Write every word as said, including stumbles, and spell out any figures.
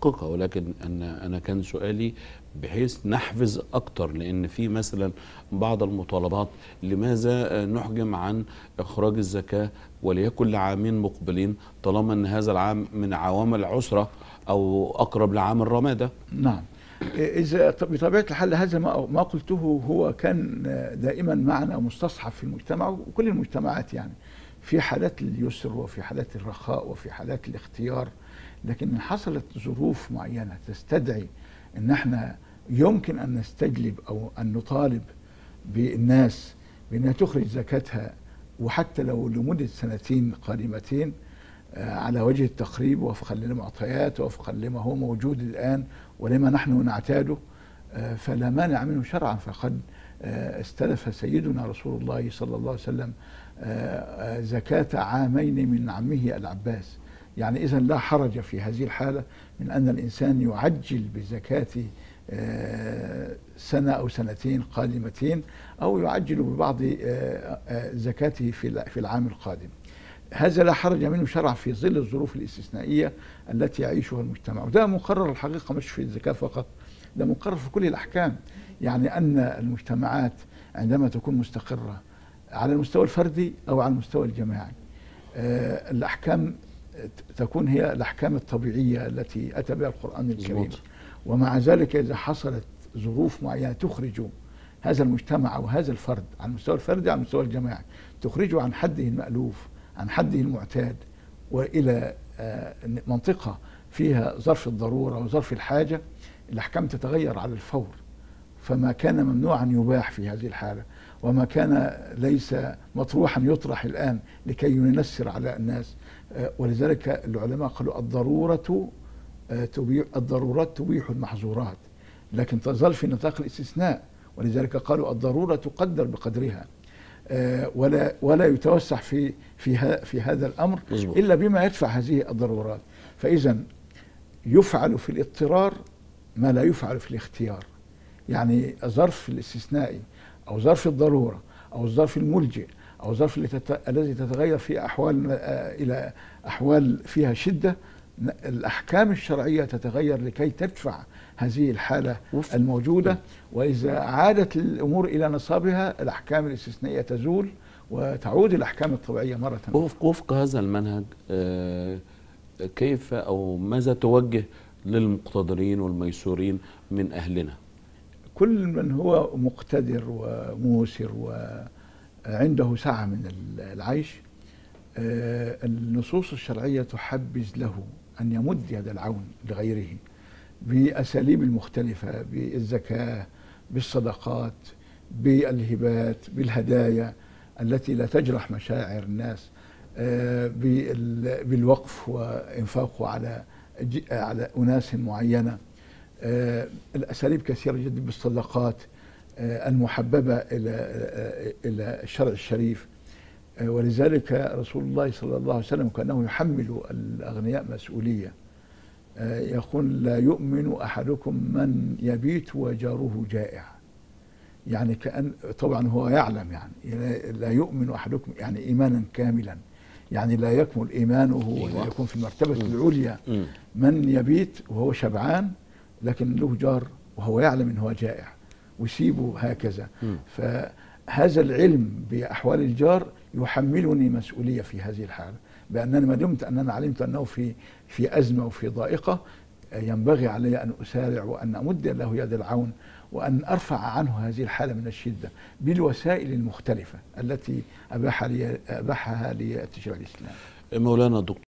نحققها، ولكن أنا أنا كان سؤالي بحيث نحفز أكتر، لأن في مثلا بعض المطالبات: لماذا نحجم عن إخراج الزكاة وليكن لعامين مقبلين طالما أن هذا العام من عوامل العسرة أو أقرب لعام الرمادة؟ نعم. إذا بطبيعة الحال هذا ما ما قلته هو كان دائما معنا مستصحب في المجتمع وكل المجتمعات، يعني في حالات اليسر وفي حالات الرخاء وفي حالات الاختيار، لكن إن حصلت ظروف معينة تستدعي ان احنا يمكن ان نستجلب او ان نطالب بالناس بانها تخرج زكاتها، وحتى لو لمدة سنتين قادمتين على وجه التقريب وفقا للمعطيات وفقا لما هو موجود الآن ولما نحن نعتاده، فلا مانع منه شرعا. فقد استلف سيدنا رسول الله صلى الله عليه وسلم زكاة عامين من عمه العباس. يعني إذن لا حرج في هذه الحالة من أن الإنسان يعجل بزكاة سنة أو سنتين قادمتين، أو يعجل ببعض زكاته في العام القادم. هذا لا حرج منه شرعا في ظل الظروف الاستثنائية التي يعيشها المجتمع، وده مقرر الحقيقة مش في الزكاة فقط، ده مقرر في كل الأحكام. يعني أن المجتمعات عندما تكون مستقرة على المستوى الفردي أو على المستوى الجماعي، الأحكام تكون هي الأحكام الطبيعية التي أتى بها القرآن الكريم. ومع ذلك إذا حصلت ظروف معينة تخرج هذا المجتمع أو هذا الفرد على المستوى الفردي على المستوى الجماعي، تخرجه عن حده المألوف عن حده المعتاد وإلى منطقة فيها ظرف الضرورة وظرف الحاجة، الأحكام تتغير على الفور. فما كان ممنوعا يباح في هذه الحالة، وما كان ليس مطروحا يطرح الآن لكي ينسر على الناس. ولذلك العلماء قالوا الضرورة تبيح الضرورات تبيح المحظورات، لكن تظل في نطاق الاستثناء. ولذلك قالوا الضرورة تقدر بقدرها، ولا ولا يتوسع في في في هذا الامر الا بما يدفع هذه الضرورات. فاذا يفعل في الاضطرار ما لا يفعل في الاختيار. يعني الظرف الاستثنائي او ظرف الضروره او الظرف الملجئ او الظرف الذي تتغير في احوال الى احوال فيها شده، الأحكام الشرعية تتغير لكي تدفع هذه الحالة الموجودة. وإذا عادت الأمور إلى نصابها الأحكام الاستثنائية تزول وتعود الأحكام الطبيعية مرة أخرى. وفق هذا المنهج كيف أو ماذا توجه للمقتدرين والميسورين من أهلنا؟ كل من هو مقتدر وموسر وعنده سعة من العيش، النصوص الشرعية تحبذ له أن يمد يد العون لغيره بأساليب المختلفة، بالزكاة، بالصدقات، بالهبات، بالهدايا التي لا تجرح مشاعر الناس، بالوقف وإنفاقه على على أناس معينة. الأساليب كثيرة جدا، بالصدقات المحببة إلى إلى الشرع الشريف. ولذلك رسول الله صلى الله عليه وسلم كأنه يحمل الأغنياء مسؤولية، يقول لا يؤمن أحدكم من يبيت وجاره جائع. يعني كأن طبعا هو يعلم يعني لا يؤمن أحدكم يعني إيمانا كاملا، يعني لا يكمل إيمانه ولا يكون في المرتبة العليا من يبيت وهو شبعان لكن له جار وهو يعلم أنه جائع ويسيبه هكذا. فهذا العلم بأحوال الجار يحملني مسؤولية في هذه الحالة، بأنني ما دمت أننا علمت أنه في في أزمة وفي ضائقة، ينبغي علي أن أسارع وأن أمد له يد العون وأن أرفع عنه هذه الحالة من الشدة بالوسائل المختلفة التي أباح لي أباحها لي التشريع الإسلامي. مولانا دكتور